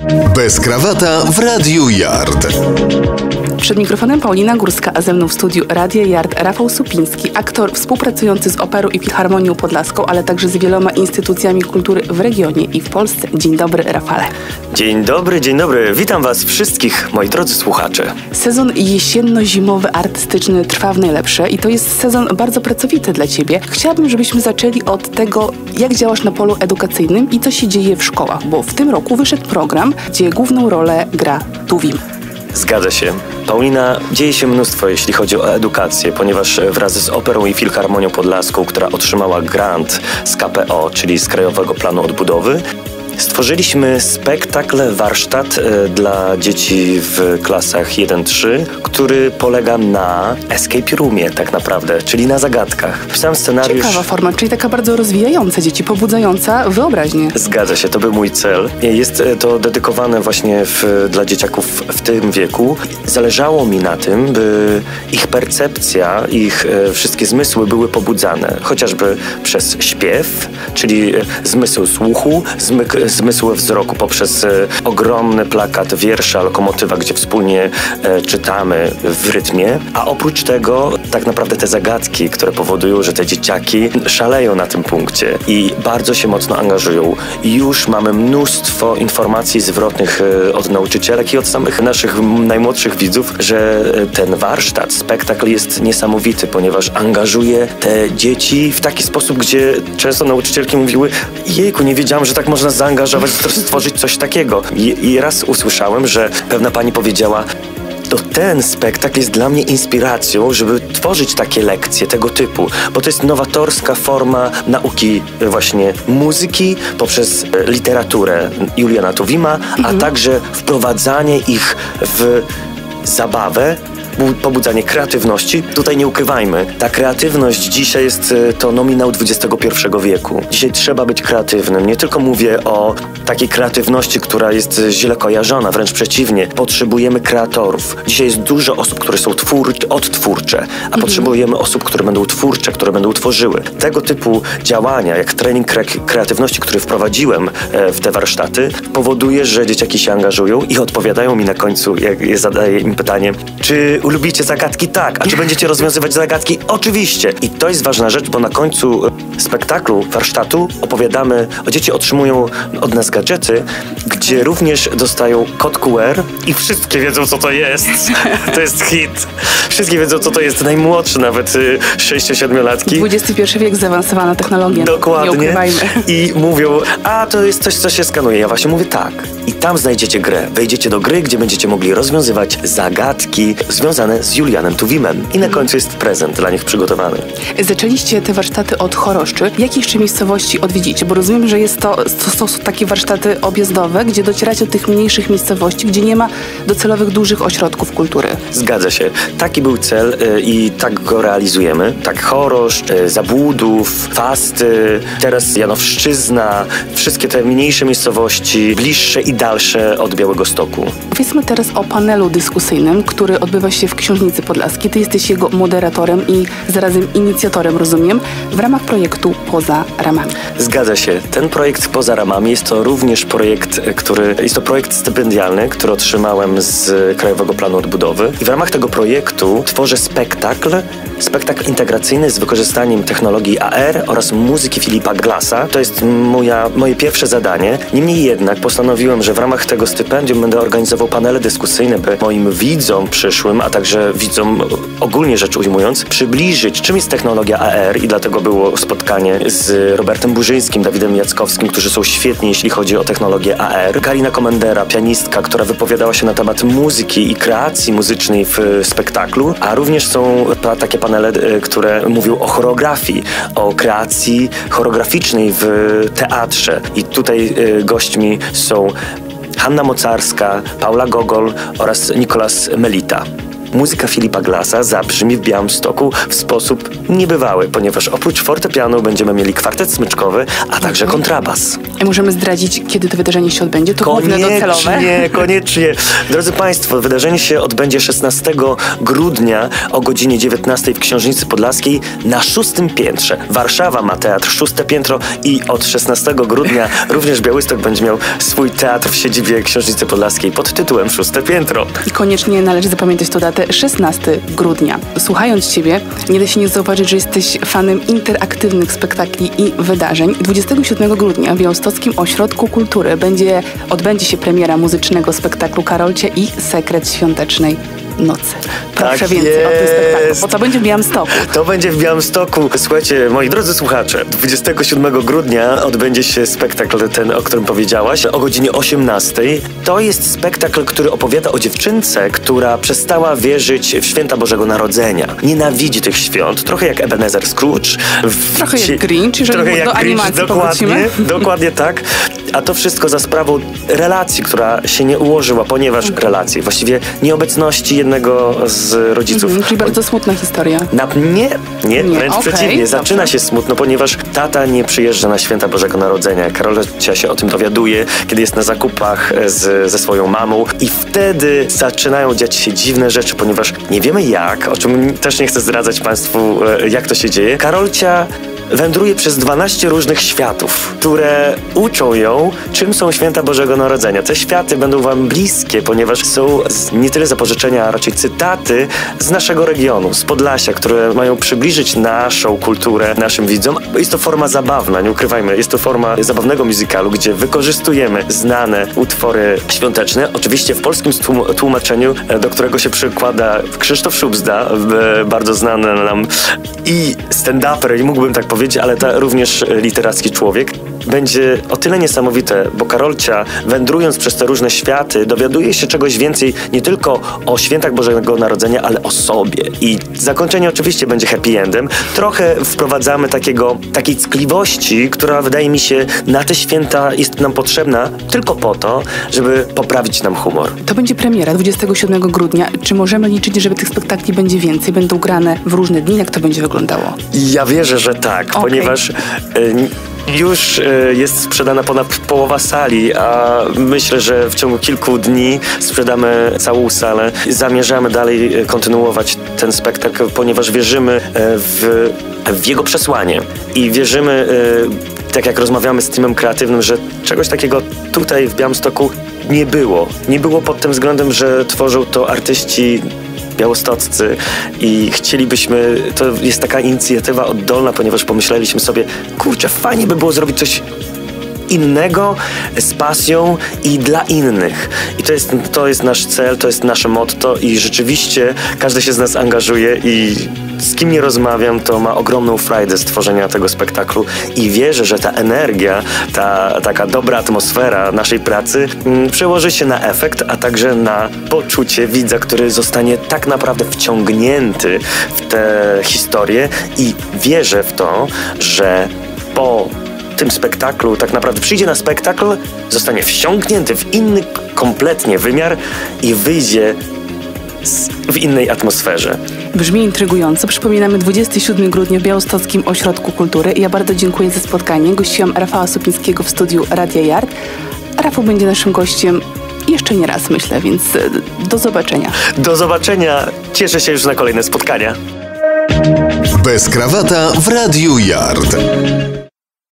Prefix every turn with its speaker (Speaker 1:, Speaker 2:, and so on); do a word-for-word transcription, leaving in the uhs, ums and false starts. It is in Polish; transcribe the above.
Speaker 1: Bez krawata w Radiu Yard.
Speaker 2: Przed mikrofonem Paulina Górska, a ze mną w studiu Radia Yard Rafał Supiński, aktor współpracujący z Operą i Filharmonią Podlaską, ale także z wieloma instytucjami kultury w regionie i w Polsce. Dzień dobry, Rafale.
Speaker 3: Dzień dobry, dzień dobry. Witam Was wszystkich, moi drodzy słuchacze.
Speaker 2: Sezon jesienno-zimowy artystyczny trwa w najlepsze i to jest sezon bardzo pracowity dla Ciebie. Chciałabym, żebyśmy zaczęli od tego, jak działasz na polu edukacyjnym i co się dzieje w szkołach, bo w tym roku wyszedł program, gdzie główną rolę gra Tuwim.
Speaker 3: Zgadza się. Paulina, dzieje się mnóstwo, jeśli chodzi o edukację, ponieważ wraz z Operą i Filharmonią Podlaską, która otrzymała grant z K P O, czyli z Krajowego Planu Odbudowy, stworzyliśmy spektakl, warsztat e, dla dzieci w klasach jeden trzy, który polega na escape roomie tak naprawdę, czyli na zagadkach. Pisałem scenariusz...
Speaker 2: Ciekawa forma, czyli taka bardzo rozwijająca dzieci, pobudzająca wyobraźnię.
Speaker 3: Zgadza się, to był mój cel. Jest to dedykowane właśnie w, dla dzieciaków w tym wieku. Zależało mi na tym, by ich percepcja, ich e, wszystkie zmysły były pobudzane. Chociażby przez śpiew, czyli zmysł słuchu, zmyk, zmysł wzroku poprzez e, ogromny plakat wiersza Lokomotywa, gdzie wspólnie e, czytamy w rytmie, a oprócz tego tak naprawdę te zagadki, które powodują, że te dzieciaki szaleją na tym punkcie i bardzo się mocno angażują. I już mamy mnóstwo informacji zwrotnych e, od nauczycielek i od samych naszych najmłodszych widzów, że ten warsztat, spektakl jest niesamowity, ponieważ angażuje te dzieci w taki sposób, gdzie często nauczycielki mówiły: jejku, nie wiedziałam, że tak można zaangażować, stworzyć coś takiego. I, i raz usłyszałem, że pewna pani powiedziała: to ten spektakl jest dla mnie inspiracją, żeby tworzyć takie lekcje tego typu, bo to jest nowatorska forma nauki właśnie muzyki poprzez literaturę Juliana Tuwima, mhm. a także wprowadzanie ich w zabawę, pobudzanie kreatywności. Tutaj nie ukrywajmy, ta kreatywność dzisiaj jest to nominał dwudziestego pierwszego wieku. Dzisiaj trzeba być kreatywnym. Nie tylko mówię o takiej kreatywności, która jest źle kojarzona, wręcz przeciwnie. Potrzebujemy kreatorów. Dzisiaj jest dużo osób, które są twór, odtwórcze, a mhm. potrzebujemy osób, które będą twórcze, które będą tworzyły. Tego typu działania, jak trening kre- kreatywności, który wprowadziłem e, w te warsztaty, powoduje, że dzieciaki się angażują i odpowiadają mi na końcu, jak zadaję im pytanie, czy lubicie zagadki? Tak. A czy będziecie rozwiązywać zagadki? Oczywiście. I to jest ważna rzecz, bo na końcu spektaklu, warsztatu opowiadamy, o dzieci otrzymują od nas gadżety, gdzie również dostają kod Q R i wszystkie wiedzą, co to jest. To jest hit. Wszystkie wiedzą, co to jest. Najmłodszy nawet sześcio-siedmiolatki.
Speaker 2: dwudziesty pierwszy wiek, zaawansowana technologia.
Speaker 3: Dokładnie.
Speaker 2: Nie ukrywajmy.
Speaker 3: I mówią: a to jest coś, co się skanuje. Ja właśnie mówię: tak. I tam znajdziecie grę. Wejdziecie do gry, gdzie będziecie mogli rozwiązywać zagadki związane z Julianem Tuwimem. I na końcu jest prezent dla nich przygotowany.
Speaker 2: Zaczęliście te warsztaty od Choroszczy. Jakie jeszcze miejscowości odwiedzicie? Bo rozumiem, że jest to, to są takie warsztaty objazdowe, gdzie docieracie do tych mniejszych miejscowości, gdzie nie ma docelowych dużych ośrodków kultury.
Speaker 3: Zgadza się. Taki był cel y, i tak go realizujemy. Tak Choroszcz, y, Zabłudów, Fasty, teraz Janowszczyzna, wszystkie te mniejsze miejscowości, bliższe i dalsze od Białegostoku.
Speaker 2: Powiedzmy teraz o panelu dyskusyjnym, który odbywa się w Książnicy Podlaskiej. Ty jesteś jego moderatorem i zarazem inicjatorem, rozumiem, w ramach projektu Poza Ramami.
Speaker 3: Zgadza się. Ten projekt Poza Ramami jest to również projekt, który jest to projekt stypendialny, który otrzymałem z Krajowego Planu Odbudowy. I w ramach tego projektu tworzę spektakl, spektakl integracyjny z wykorzystaniem technologii A R oraz muzyki Filipa Glassa. To jest moja, moje pierwsze zadanie. Niemniej jednak postanowiłem, że w ramach tego stypendium będę organizował panele dyskusyjne, by moim widzom przyszłym, a także widzom ogólnie rzecz ujmując, przybliżyć, czym jest technologia A R, i dlatego było spotkanie z Robertem Burzyńskim, Dawidem Jackowskim, którzy są świetni, jeśli chodzi o technologię A R. Karina Komendera, pianistka, która wypowiadała się na temat muzyki i kreacji muzycznej w spektaklu, a również są takie panele, które mówią o choreografii, o kreacji choreograficznej w teatrze. I tutaj gośćmi są Hanna Mocarska, Paula Gogol oraz Nicolas Melita. muzyka Filipa Glassa zabrzmi w Białymstoku w sposób niebywały, ponieważ oprócz fortepianu będziemy mieli kwartet smyczkowy, a także kontrabas.
Speaker 2: I możemy zdradzić, kiedy to wydarzenie się odbędzie? To główne docelowe.
Speaker 3: Koniecznie, koniecznie. Drodzy Państwo, wydarzenie się odbędzie szesnastego grudnia o godzinie dziewiętnastej w Książnicy Podlaskiej na szóstym piętrze. Warszawa ma teatr Szóste Piętro i od szesnastego grudnia również Białystok będzie miał swój teatr w siedzibie Książnicy Podlaskiej pod tytułem Szóste Piętro.
Speaker 2: I koniecznie należy zapamiętać tę datę, szesnastego grudnia. Słuchając Ciebie, nie da się nie zauważyć, że jesteś fanem interaktywnych spektakli i wydarzeń. dwudziestego siódmego grudnia w Białostockim Ośrodku Kultury będzie, odbędzie się premiera muzycznego spektaklu Karolcie i Sekret Świątecznej Nocy. Proszę
Speaker 3: Tak
Speaker 2: więcej
Speaker 3: jest.
Speaker 2: o tym spektaklu, bo to będzie w Białymstoku.
Speaker 3: To będzie w Białymstoku. Słuchajcie, moi drodzy słuchacze, dwudziestego siódmego grudnia odbędzie się spektakl ten, o którym powiedziałaś, o godzinie osiemnastej. To jest spektakl, który opowiada o dziewczynce, która przestała wierzyć w święta Bożego Narodzenia. Nienawidzi tych świąt, trochę jak Ebenezer Scrooge. W...
Speaker 2: Trochę jak Grinch, jeżeli
Speaker 3: trochę jak
Speaker 2: do
Speaker 3: Grinch,
Speaker 2: animacji
Speaker 3: dokładnie,
Speaker 2: powrócimy.
Speaker 3: dokładnie tak. A to wszystko za sprawą relacji, która się nie ułożyła, ponieważ relacji, właściwie nieobecności jednego z rodziców.
Speaker 2: Mhm, czyli bardzo smutna historia.
Speaker 3: Na, nie, nie,
Speaker 2: Nie,
Speaker 3: wręcz
Speaker 2: okej,
Speaker 3: przeciwnie. Zaczyna
Speaker 2: dobrze.
Speaker 3: się smutno, ponieważ tata nie przyjeżdża na święta Bożego Narodzenia. Karolcia się o tym dowiaduje, kiedy jest na zakupach z, ze swoją mamą i wtedy zaczynają dziać się dziwne rzeczy, ponieważ nie wiemy jak, o czym też nie chcę zdradzać Państwu, jak to się dzieje. Karolcia wędruje przez dwanaście różnych światów, które uczą ją, czym są święta Bożego Narodzenia. Te światy będą wam bliskie, ponieważ są z, nie tyle zapożyczenia, a raczej cytaty z naszego regionu, z Podlasia, które mają przybliżyć naszą kulturę naszym widzom. Jest to forma zabawna, nie ukrywajmy, jest to forma zabawnego musicalu, gdzie wykorzystujemy znane utwory świąteczne, oczywiście w polskim stłum- tłumaczeniu, do którego się przykłada Krzysztof Szubzda, bardzo znany nam i stand-uper, i mógłbym tak powiedzieć, ale ta, również literacki człowiek. Będzie o tyle niesamowite, bo Karolcia, wędrując przez te różne światy, dowiaduje się czegoś więcej nie tylko o świętach Bożego Narodzenia, ale o sobie. I zakończenie oczywiście będzie happy endem. Trochę wprowadzamy takiego, takiej ckliwości, która wydaje mi się na te święta jest nam potrzebna tylko po to, żeby poprawić nam humor.
Speaker 2: To będzie premiera dwudziestego siódmego grudnia. Czy możemy liczyć, że tych spektakli będzie więcej? Będą grane w różne dni? Jak to będzie wyglądało?
Speaker 3: Ja wierzę, że tak,
Speaker 2: Okay.
Speaker 3: ponieważ... Y, Już y, jest sprzedana ponad połowa sali, a myślę, że w ciągu kilku dni sprzedamy całą salę. Zamierzamy dalej y, kontynuować ten spektakl, ponieważ wierzymy y, w, w jego przesłanie i wierzymy, y, tak jak rozmawiamy z teamem kreatywnym, że czegoś takiego tutaj w Białymstoku nie było. Nie było pod tym względem, że tworzą to artyści białostoccy i chcielibyśmy, to jest taka inicjatywa oddolna, ponieważ pomyśleliśmy sobie, kurczę, fajnie by było zrobić coś innego, z pasją i dla innych. I to jest, to jest nasz cel, to jest nasze motto i rzeczywiście każdy się z nas angażuje i z kim nie rozmawiam, to ma ogromną frajdę z tworzenia tego spektaklu i wierzę, że ta energia, ta taka dobra atmosfera naszej pracy mm, przełoży się na efekt, a także na poczucie widza, który zostanie tak naprawdę wciągnięty w tę historię i wierzę w to, że po tym spektaklu tak naprawdę przyjdzie na spektakl, zostanie wsiąknięty w inny kompletnie wymiar i wyjdzie z, w innej atmosferze.
Speaker 2: Brzmi intrygująco. Przypominamy dwudziestego siódmego grudnia w Białostockim Ośrodku Kultury. Ja bardzo dziękuję za spotkanie. Gościłam Rafała Supińskiego w studiu Radia Yard. A Rafał będzie naszym gościem jeszcze nie raz, myślę, więc do zobaczenia.
Speaker 3: Do zobaczenia. Cieszę się już na kolejne spotkania.
Speaker 1: Bez krawata w Radiu Yard.